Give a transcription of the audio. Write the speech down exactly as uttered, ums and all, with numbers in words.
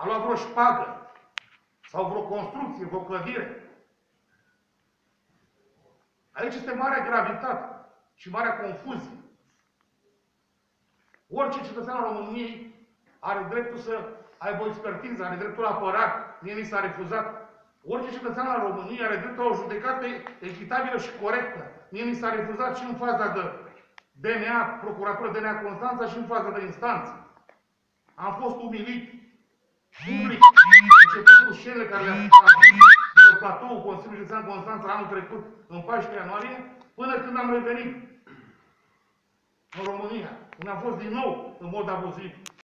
a luat vreo șpagă sau vreo construcție, vreo clădire. Aici este marea gravitate și marea confuzie. Orice cetățean al României are dreptul să aibă o expertiză, are dreptul la apărat, mie mi s-a refuzat. Orice cetățean al României are dreptul la o judecată echitabilă și corectă. Mie mi s-a refuzat și în faza de D N A, Procuratură D N A Constanța și în faza de instanță. Am fost umilit public, începând cu scenele care le-am de pe platoul Consiliului Județean Constanța anul trecut, în paisprezece ianuarie, până când am revenit în România, unde am fost din nou în mod abuziv.